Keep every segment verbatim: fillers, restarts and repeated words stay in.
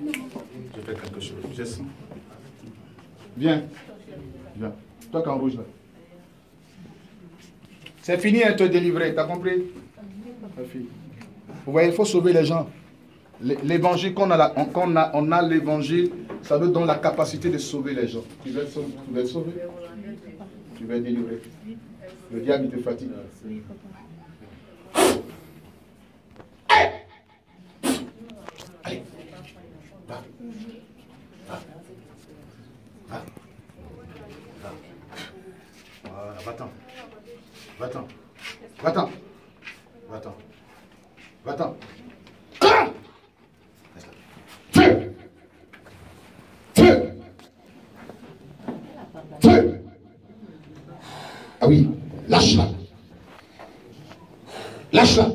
Je fais quelque chose. Je sens. Viens. Viens. Toi qui es en rouge là. C'est fini à te délivrer, t'as compris? Vous voyez, il faut sauver les gens. L'évangile, qu'on a, la, qu'on a, on a l'évangile, ça nous donne la capacité de sauver les gens. Tu veux être sauvé? Tu veux être sauvé? Tu veux être délivré? Le diable, il te fatigue. Allez, va, va, va, va. Voilà, va-t'en. Va-t'en. Va-t'en. Va-t'en. Va-t'en. Feu! Feu! Feu! Ah oui, lâche-la. Lâche-la.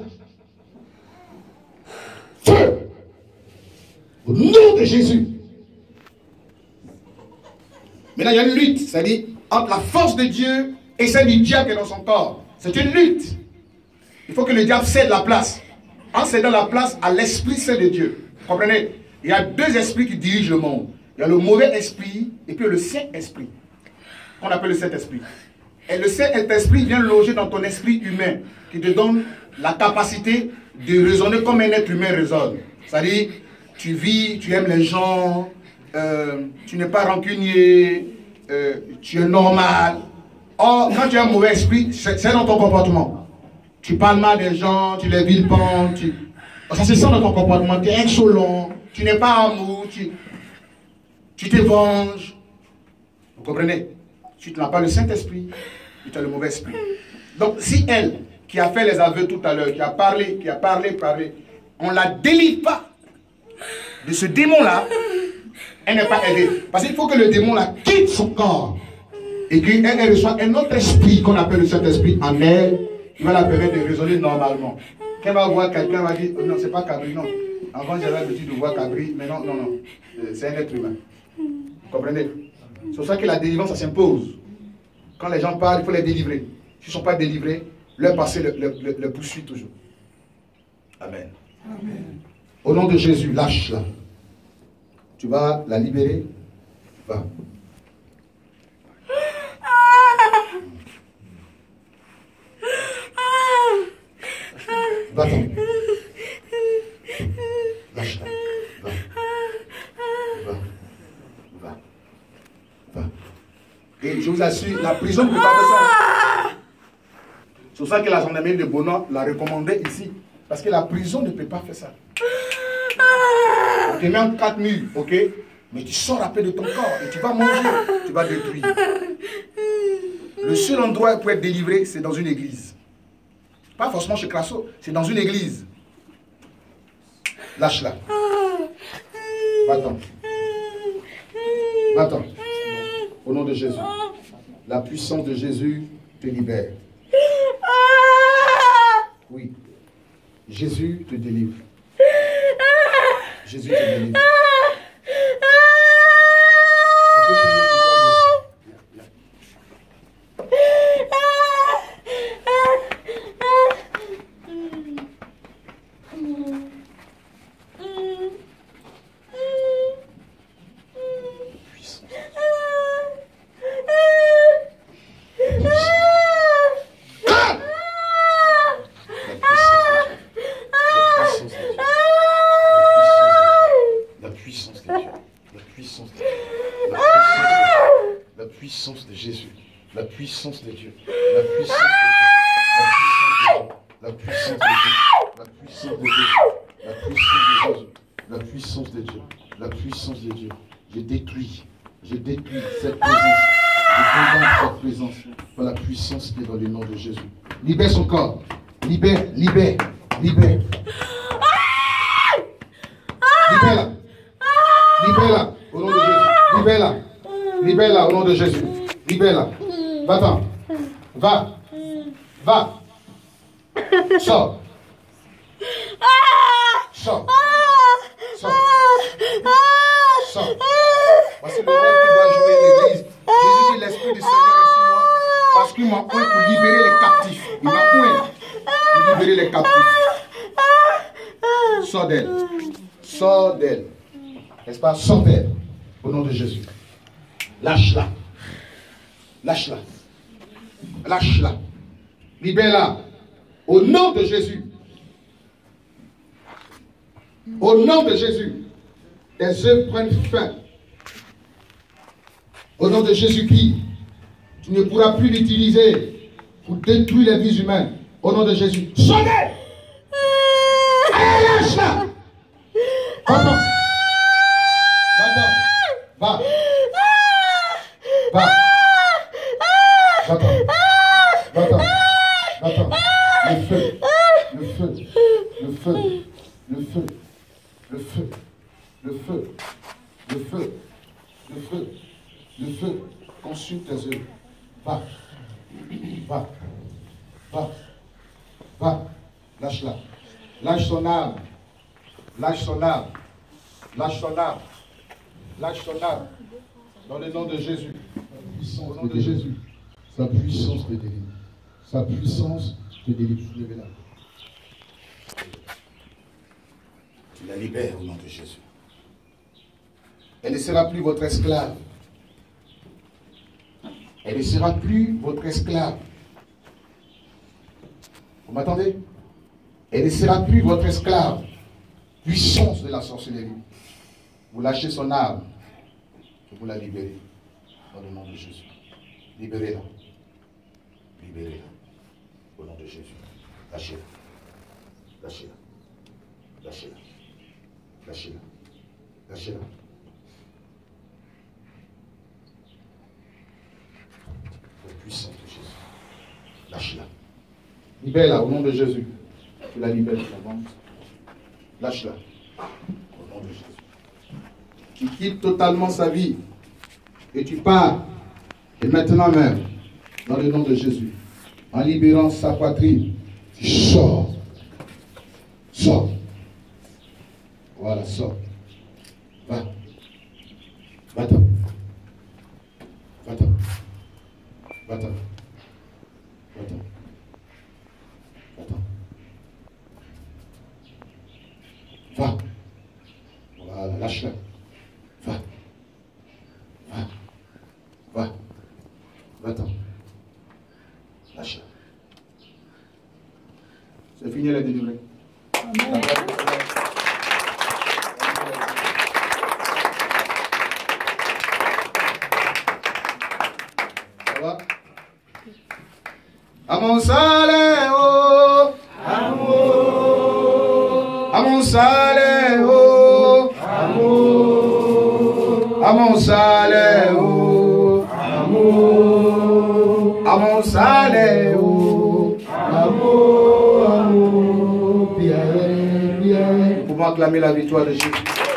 Feu! Au nom de Jésus. Maintenant, il y a une lutte, c'est-à-dire entre la force de Dieu et celle du diable qui est dans son corps. C'est une lutte. Il faut que le diable cède la place. En cédant la place à l'Esprit Saint de Dieu. Vous comprenez? Il y a deux esprits qui dirigent le monde. Il y a le mauvais esprit et puis le Saint-Esprit. Qu'on appelle le Saint-Esprit. Et le Saint-Esprit vient loger dans ton esprit humain, qui te donne la capacité de raisonner comme un être humain raisonne. C'est-à-dire, tu vis, tu aimes les gens, euh, tu n'es pas rancunier, euh, tu es normal. Or, quand tu as un mauvais esprit, c'est dans ton comportement. Tu parles mal des gens, tu les vilipends, tu... ça se sent dans ton comportement, tu es insolent, tu n'es pas amour, tu tu te venges. Vous comprenez? Si tu n'as pas le Saint-Esprit, tu as le mauvais esprit. Donc, si elle, qui a fait les aveux tout à l'heure, qui a parlé, qui a parlé, parlé, on ne la délivre pas de ce démon-là, elle n'est pas aidée. Parce qu'il faut que le démon-là quitte son corps et qu'elle elle reçoive un autre esprit qu'on appelle le Saint-Esprit en elle, qui va la permettre de raisonner normalement. Quand elle va voir quelqu'un, va dire, oh non, c'est pas Cabri, non. Avant, j'avais l'habitude de voir Cabri, mais non, non, non. C'est un être humain. Vous comprenez? C'est pour ça que la délivrance, ça s'impose. Quand les gens parlent, il faut les délivrer. S'ils ne sont pas délivrés, leur passé le, le, le, le poursuit toujours. Amen. Amen. Au nom de Jésus, lâche-la. Tu vas la libérer. Va. Va-t'en. Lâche-la. Va. Va. Va. Va. Et je vous assure, la prison ne peut pas faire ça. C'est pour ça que la gendarmerie de Bonan l'a recommandé ici. Parce que la prison ne peut pas faire ça. On te met en quatre murs, ok? Mais tu sors après de ton corps et tu vas manger, tu vas détruire. Le seul endroit pour être délivré, c'est dans une église. Pas forcément chez Crasso, c'est dans une église. Lâche-la. Va-t'en. Va-t'en. Au nom de Jésus. La puissance de Jésus te libère. Oui. Jésus te délivre. Jésus te délivre. Je peux prier pour toi. La puissance de Dieu. La puissance de Dieu. La puissance de Jésus. La puissance de Dieu. La puissance de Dieu. La puissance de Dieu. La puissance de Dieu. La puissance de Dieu. La puissance de Dieu. Je détruis. Je détruis cette présence. Je condamne cette présence par la puissance qui est dans le nom de Jésus. Libère son corps. Libère, libère, libère. Libère-la. Libère-la au nom de Jésus. Libère-la. Libère-la au nom de Jésus. Libère-la. Va-t'en. Va. Va. Sors. Sors. Sors. Sors. Voici le rôle que doit jouer l'Église. Jésus dit, l'Esprit du Seigneur est sur moi parce qu'il m'a oint pour libérer les captifs. Il m'a oint pour libérer les captifs. Sors d'elle. Sors d'elle. N'est-ce pas? Sortez au nom de Jésus. Lâche-la. Lâche-la. Lâche-la. Libère-la. Au nom de Jésus. Au nom de Jésus. Tes œuvres prennent fin. Au nom de Jésus-Christ. Tu ne pourras plus l'utiliser pour détruire les vies humaines. Au nom de Jésus. Sonnez! Allez, lâche-la! Va-t'en! Va-t'en! Va! Va! Va-t'en! Va-t'en! Va-t'en! Le feu! Le feu! Le feu! Le feu! Le feu! Le feu! Le feu! Le feu! Le feu! Consume tes œuvres. Va! Va! Va! Va! Lâche-la! Lâche son âme! Lâche son âme! Lâche son âme! Lâche son âme! Dans le nom de Jésus. Au nom de Jésus. Sa puissance te délivre. Sa puissance te délivre. Levez-la. Tu la libères au nom de Jésus. Elle ne sera plus votre esclave. Elle ne sera plus votre esclave. Vous m'entendez? Elle ne sera plus votre esclave. Puissance de la sorcellerie. Vous lâchez son âme. Et vous la libérez. Dans le nom de Jésus. Libérez-la. Libérez-la. Au nom de Jésus. Lâchez-la. Lâchez-la. Lâchez-la. Lâchez-la. Lâchez-la. La puissance de Jésus. Lâche-la. Libère-la au nom de Jésus. Tu la libères, tu la vends. Lâche-la. Au nom de Jésus. Tu quittes totalement sa vie. Et tu pars. Et maintenant même, dans le nom de Jésus, en libérant sa poitrine, tu sors. Sors. Voilà, sors. Va. Va-t'en. Va-t'en. Va-t'en. Va-t'en. Va-t'en. Va. Voilà, lâche-la. Va. Va. Va. Va-t'en. Lâche-la. C'est fini la délivrée. Amen. Ça va? Amon sale oh, amour. Amon sale oh, amour. Amon sale oh, amour. Amon sale oh, amour, amour. Bien, bien. Nous pouvons acclamer la victoire de Jésus.